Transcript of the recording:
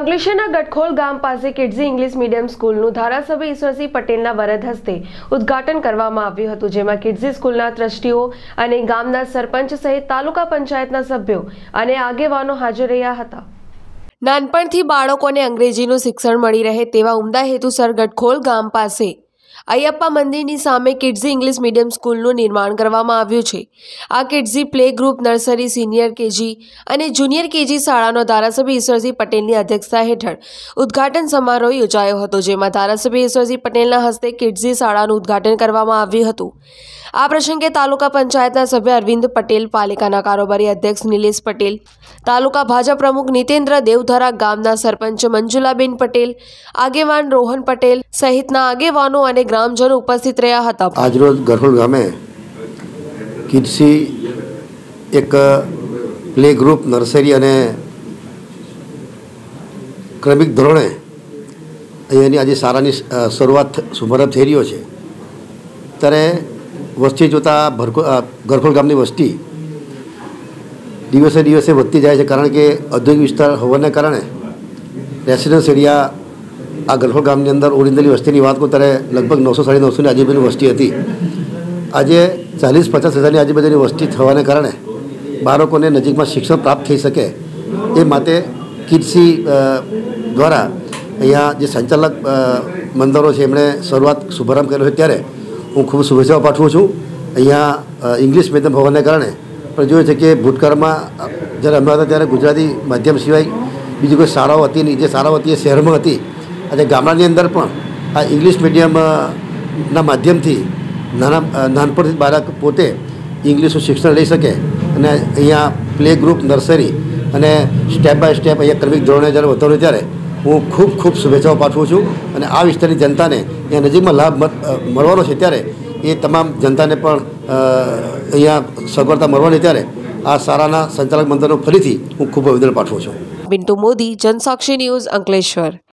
અંકલેશ્વરના ગટખોલ ગામ પાસે કિડઝી ઇંગ્લિશ મીડિયમ સ્કૂલનું ધારાસભ્ય ઈશ્વરસિંહ પટેલના વરદ હસ્તે ઉદ્ઘાટન કરવામાં આવ્યું હતું, જેમાં કિડઝી સ્કૂલના ટ્રસ્ટીઓ અને ગામના સરપંચ સહિત તાલુકા પંચાયતના સભ્યો અને આગેવાનો હાજર રહ્યા હતા। નાનપણથી બાળકોને અંગ્રેજીનું શિક્ષણ મળી રહે તેવા ઉમદા હેતુસર ગટખોલ ગામ પાસે અયપ્પા મંદિરની સામે કિડઝી ઇંગ્લિશ મીડિયમ સ્કૂલનું નિર્માણ કરવામાં આવ્યું છે। આ Kidzee play group nursery, senior KG અને જુનિયર કેજી શાળાનો ધારાસભ્ય ઈશ્વરસિંહ પટેલની અધ્યક્ષતા હેઠળ ઉદ્ઘાટન સમારોહ યોજાયો હતો, જેમાં ધારાસભ્ય ઈશ્વરસિંહ પટેલના હસ્તે કિડઝી શાળાનું ઉદ્ઘાટન કરવામાં આવ્યું હતું। આ પ્રસંગે તાલુકા પંચાયતના સભ્ય અરવિંદ પટેલ, પાલિકાના કારોબારી અધ્યક્ષ નિલેશ પટેલ, તાલુકા ભાજપ પ્રમુખ નીતેન્દ્ર દેવધરા, ગામના સરપંચ મંજુલાબેન પટેલ, આગેવાન રોહન પટેલ સહિતના આગેવાનો અને ગ્રામજનો ઉપસ્થિત રહ્યા હતા। આજરોજ ગટખોલ ગામે કિડઝી એક પ્લે ગ્રુપ, નર્સરી અને ક્રમિક ધોરણે અહીંયાની આજે શાળાની શરૂઆત શુભારંભ થઈ રહ્યો છે। ત્યારે વસ્તી જોતાં ગટખોલ ગામની વસ્તી દિવસે દિવસે વધતી જાય છે, કારણ કે ઔદ્યોગિક વિસ્તાર હોવાને કારણે રેસિડન્સ એરિયા આ ગટખોલ ગામની અંદર ઓરિજિનલી વસ્તીની વાત કરું ત્યારે લગભગ 900-950ની આજુબાજુની વસ્તી હતી। આજે 40-50 હજારની આજુબાજુની વસ્તી થવાને કારણે બાળકોને નજીકમાં શિક્ષણ પ્રાપ્ત થઈ શકે એ માટે કિડઝી દ્વારા અહીંયા જે સંચાલક મંડળો છે એમણે શુભારંભ કર્યો છે, ત્યારે હું ખૂબ શુભેચ્છાઓ પાઠવું છું। અહીંયા ઇંગ્લિશ મીડિયમ હોવાને કારણે પણ જોયું છે કે ભૂતકાળમાં જ્યારે અમે હતા ત્યારે ગુજરાતી માધ્યમ સિવાય બીજી કોઈ શાળાઓ હતી નહીં। જે શાળાઓ હતી એ શહેરમાં હતી, અને ગામડાની અંદર પણ આ ઇંગ્લિશ મીડિયમના માધ્યમથી નાનપણથી બાળક પોતે ઇંગ્લિશનું શિક્ષણ લઈ શકે, અને અહીંયા પ્લે ગ્રુપ, નર્સરી અને સ્ટેપ બાય સ્ટેપ અહીંયા ક્રમિક ધોરણે જ્યારે વધારો ત્યારે હું ખૂબ શુભેચ્છાઓ પાઠવું છું। અને આ વિસ્તારની જનતાને અહીંયા નજીકમાં લાભ મળવાનો છે, ત્યારે એ તમામ જનતાને પણ અહીંયા સગવડતા મળવાની ત્યારે આ શાળાના સંચાલક મંડળનો ફરીથી હું ખૂબ અભિનંદન પાઠવું છું। બિન્ટુ મોદી, જનસાક્ષી ન્યૂઝ, અંકલેશ્વર।